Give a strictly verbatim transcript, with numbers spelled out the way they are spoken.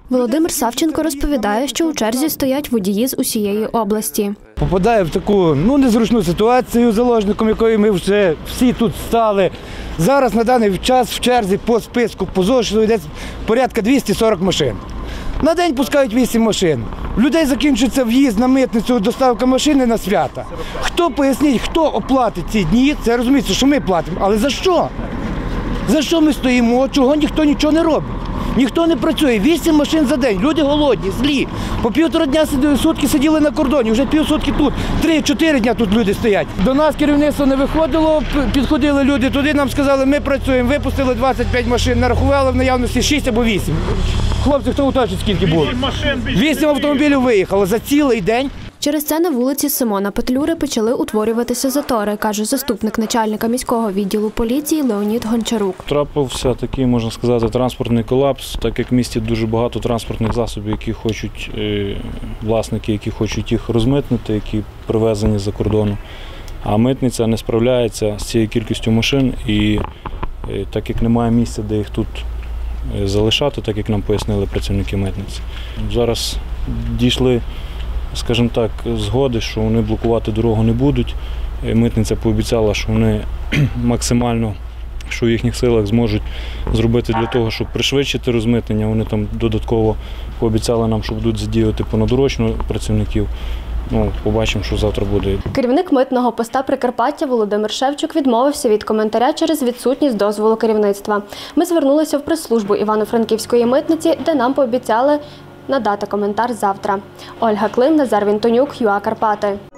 Володимир Савченко розповідає, що у черзі стоять водії з усієї області. Попадає в таку ну, незручну ситуацію, заложником якої ми вже всі тут стали. Зараз на даний час в черзі по списку по зошиту йде порядка двісті сорок машин. На день пускають вісім машин. У людей закінчується в'їзд на митницю, доставка машини на свята. Хто, поясніть, хто оплатить ці дні, це розуміється, що ми платимо. Але за що? За що ми стоїмо, чого ніхто нічого не робить? Ніхто не працює. Вісім машин за день. Люди голодні, злі. По півтора дня сутки сиділи на кордоні, вже півсутки тут. Три-чотири дня тут люди стоять. До нас керівництво не виходило, підходили люди туди, нам сказали, ми працюємо. Випустили двадцять п'ять машин, нарахували в наявності шість або вісім. Хлопці, хто уточить, скільки було? Вісім автомобілів виїхало за цілий день. Через це на вулиці Симона Петлюри почали утворюватися затори, каже заступник начальника міського відділу поліції Леонід Гончарук. Трапився такий, можна сказати, транспортний колапс, так як в місті дуже багато транспортних засобів, які хочуть, власники, які хочуть їх розмитнити, які привезені з-за кордону. А митниця не справляється з цією кількістю машин і так як немає місця, де їх тут залишати, так як нам пояснили працівники митниці. Зараз дійшли, скажімо так, згоди, що вони блокувати дорогу не будуть. Митниця пообіцяла, що вони максимально, що в їхніх силах зможуть зробити для того, щоб пришвидшити розмитнення. Вони там додатково пообіцяли нам, що будуть задіяти понадорочно працівників. Ну, побачимо, що завтра буде. Керівник митного поста Прикарпаття Володимир Шевчук відмовився від коментаря через відсутність дозволу керівництва. Ми звернулися в прес-службу Івано-Франківської митниці, де нам пообіцяли надати коментар завтра. Ольга Клим, Назар Вінтонюк, ЮА Карпати.